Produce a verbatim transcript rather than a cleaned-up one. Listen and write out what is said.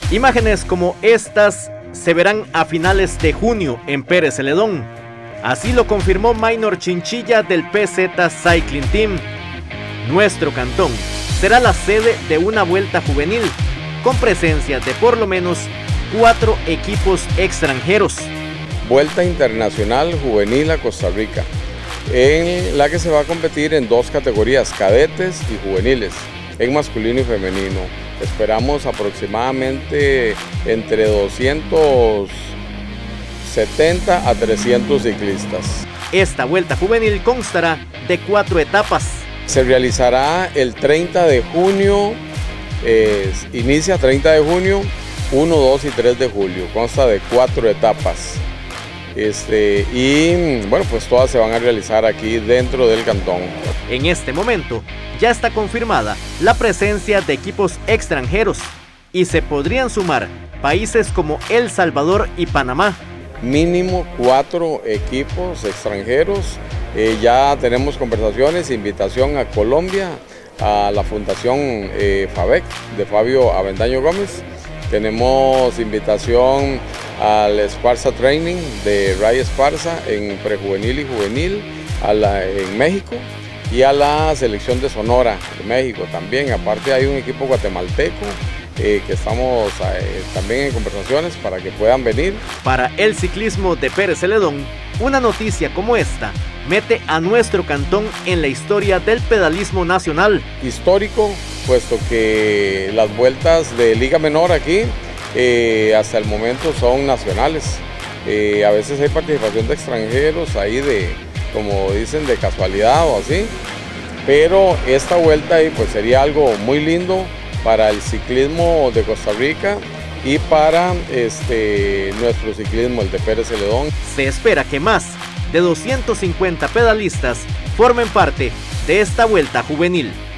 Imágenes como estas se verán a finales de junio en Pérez Celedón. Así lo confirmó Maynor Chinchilla del P Z Cycling Team. Nuestro cantón será la sede de una vuelta juvenil con presencia de por lo menos cuatro equipos extranjeros. Vuelta Internacional Juvenil a Costa Rica, en la que se va a competir en dos categorías, cadetes y juveniles, en masculino y femenino. Esperamos aproximadamente entre doscientos setenta a trescientos ciclistas. Esta vuelta juvenil constará de cuatro etapas. Se realizará el treinta de junio, eh, inicia treinta de junio, uno, dos y tres de julio, consta de cuatro etapas. Este, y bueno, pues todas se van a realizar aquí dentro del cantón. En este momento ya está confirmada la presencia de equipos extranjeros y se podrían sumar países como El Salvador y Panamá. Mínimo cuatro equipos extranjeros. Eh, ya tenemos conversaciones, invitación a Colombia, a la Fundación eh, FABEC de Fabio Avendaño Gómez. Tenemos invitación al Esparza Training de Ray Esparza en prejuvenil y juvenil a la, en México, y a la selección de Sonora de México también. Aparte hay un equipo guatemalteco eh, que estamos eh, también en conversaciones para que puedan venir. Para el ciclismo de Pérez Celedón, una noticia como esta mete a nuestro cantón en la historia del pedalismo nacional. Histórico, puesto que las vueltas de Liga Menor aquí eh, hasta el momento son nacionales. Eh, a veces hay participación de extranjeros ahí de, como dicen, de casualidad o así, pero esta vuelta ahí pues sería algo muy lindo para el ciclismo de Costa Rica y para este, nuestro ciclismo, el de Pérez Celedón. Se espera que más de doscientos cincuenta pedalistas formen parte de esta vuelta juvenil.